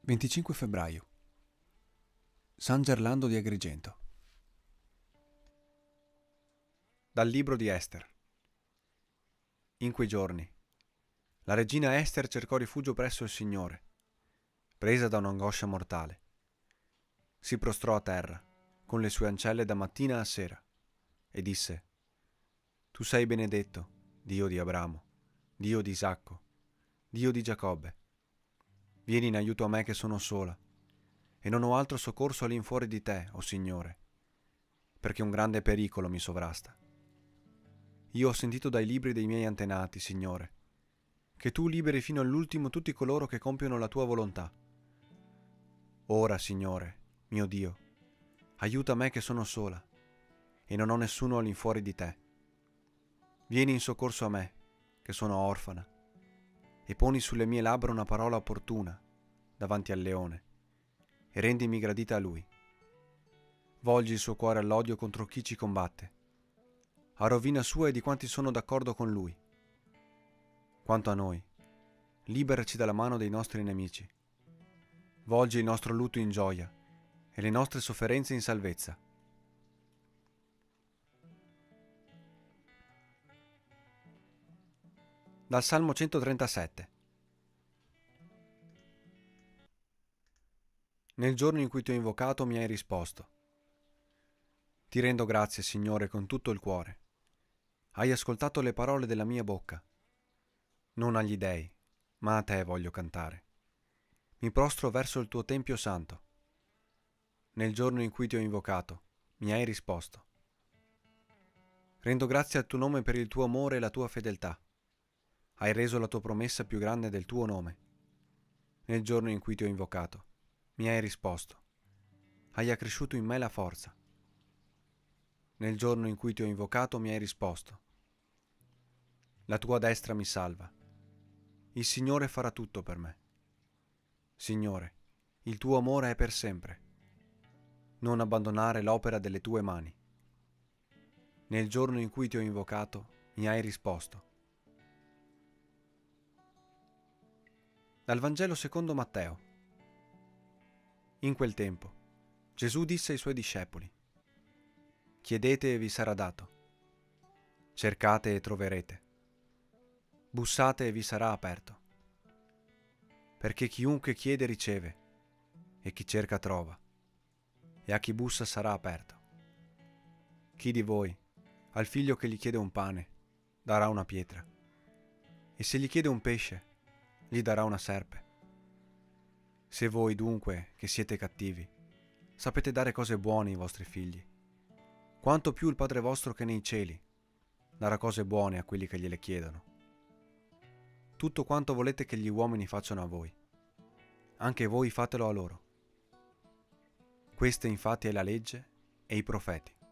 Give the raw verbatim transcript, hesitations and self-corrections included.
venticinque febbraio. San Gerlando di Agrigento. Dal libro di Ester. In quei giorni, la regina Ester cercò rifugio presso il Signore, presa da un'angoscia mortale. Si prostrò a terra, con le sue ancelle da mattina a sera, e disse: Tu sei benedetto, Dio di Abramo, Dio di Isacco, Dio di Giacobbe. Vieni in aiuto a me che sono sola, e non ho altro soccorso all'infuori di te, o Signore, perché un grande pericolo mi sovrasta. Io ho sentito dai libri dei miei antenati, Signore, che tu liberi fino all'ultimo tutti coloro che compiono la tua volontà. Ora, Signore, mio Dio, aiuta me che sono sola, e non ho nessuno all'infuori di te. Vieni in soccorso a me, che sono orfana, e poni sulle mie labbra una parola opportuna davanti al leone, e rendimi gradita a lui. Volgi il suo cuore all'odio contro chi ci combatte, a rovina sua e di quanti sono d'accordo con lui. Quanto a noi, liberaci dalla mano dei nostri nemici. Volgi il nostro lutto in gioia e le nostre sofferenze in salvezza. Dal Salmo centotrentasette. Nel giorno in cui ti ho invocato mi hai risposto. Ti rendo grazie, Signore, con tutto il cuore. Hai ascoltato le parole della mia bocca. Non agli dei, ma a te voglio cantare. Mi prostro verso il tuo tempio santo. Nel giorno in cui ti ho invocato, mi hai risposto. Rendo grazie al tuo nome per il tuo amore e la tua fedeltà. Hai reso la tua promessa più grande del tuo nome. Nel giorno in cui ti ho invocato, mi hai risposto. Hai accresciuto in me la forza. Nel giorno in cui ti ho invocato, mi hai risposto. La tua destra mi salva. Il Signore farà tutto per me. Signore, il tuo amore è per sempre. Non abbandonare l'opera delle tue mani. Nel giorno in cui ti ho invocato, mi hai risposto. Dal Vangelo secondo Matteo. In quel tempo, Gesù disse ai suoi discepoli: Chiedete e vi sarà dato. Cercate e troverete. Bussate e vi sarà aperto. Perché chiunque chiede riceve, e chi cerca trova, e a chi bussa sarà aperto. Chi di voi, al figlio che gli chiede un pane, darà una pietra? E se gli chiede un pesce, gli darà una serpe? Se voi dunque, che siete cattivi, sapete dare cose buone ai vostri figli, quanto più il Padre vostro che è nei cieli darà cose buone a quelli che gliele chiedono. Tutto quanto volete che gli uomini facciano a voi, anche voi fatelo a loro. Questa infatti è la legge e i profeti.